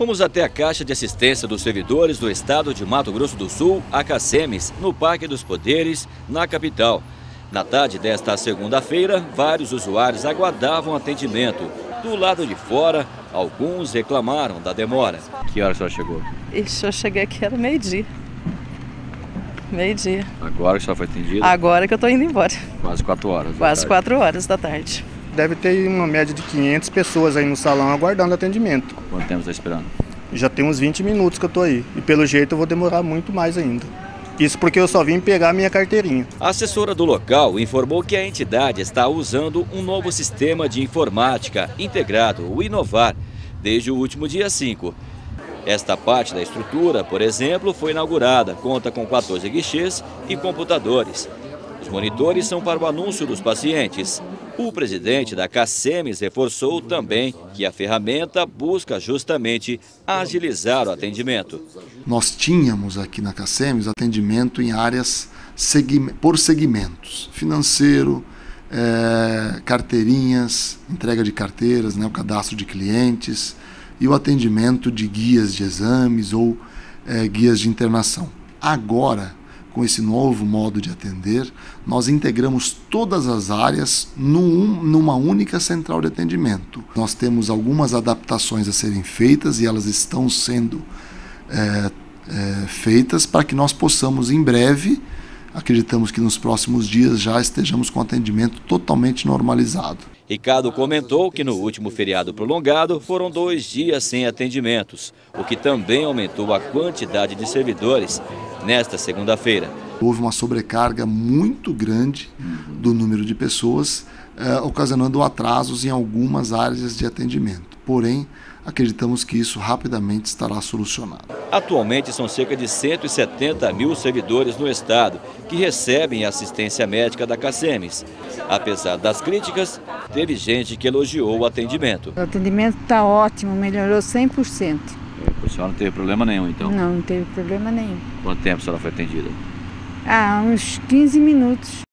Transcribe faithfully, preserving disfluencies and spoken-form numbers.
Fomos até a Caixa de Assistência dos Servidores do Estado de Mato Grosso do Sul, a CACEMES, no Parque dos Poderes, na capital. Na tarde desta segunda-feira, vários usuários aguardavam atendimento. Do lado de fora, alguns reclamaram da demora. Que hora a senhora chegou? Ixi, eu cheguei aqui, era meio-dia. Meio-dia. Agora que a senhora foi atendida? Agora que eu tô indo embora. Quase quatro horas. Quase quatro horas da tarde. Deve ter uma média de quinhentas pessoas aí no salão aguardando atendimento. Quanto tempo está esperando? Já tem uns vinte minutos que eu tô aí. E pelo jeito eu vou demorar muito mais ainda. Isso porque eu só vim pegar a minha carteirinha. A assessora do local informou que a entidade está usando um novo sistema de informática integrado, o Inovar, desde o último dia cinco. Esta parte da estrutura, por exemplo, foi inaugurada, conta com quatorze guichês e computadores. Os monitores são para o anúncio dos pacientes. O presidente da CACEMES reforçou também que a ferramenta busca justamente agilizar o atendimento. Nós tínhamos aqui na CACEMES atendimento em áreas por segmentos: financeiro, é, carteirinhas, entrega de carteiras, né, o cadastro de clientes e o atendimento de guias de exames ou é, guias de internação. Agora, com esse novo modo de atender, nós integramos todas as áreas num, numa única central de atendimento. Nós temos algumas adaptações a serem feitas e elas estão sendo é, é, feitas para que nós possamos, em breve, acreditamos que nos próximos dias já estejamos com atendimento totalmente normalizado. Ricardo comentou que no último feriado prolongado foram dois dias sem atendimentos, o que também aumentou a quantidade de servidores nesta segunda-feira. Houve uma sobrecarga muito grande do número de pessoas, eh, ocasionando atrasos em algumas áreas de atendimento. Porém, acreditamos que isso rapidamente estará solucionado. Atualmente são cerca de cento e setenta mil servidores no estado que recebem assistência médica da CACEMES. Apesar das críticas, teve gente que elogiou o atendimento. O atendimento está ótimo, melhorou cem por cento. A senhora não teve problema nenhum, então? Não, não teve problema nenhum. Quanto tempo a senhora foi atendida? Ah, uns quinze minutos.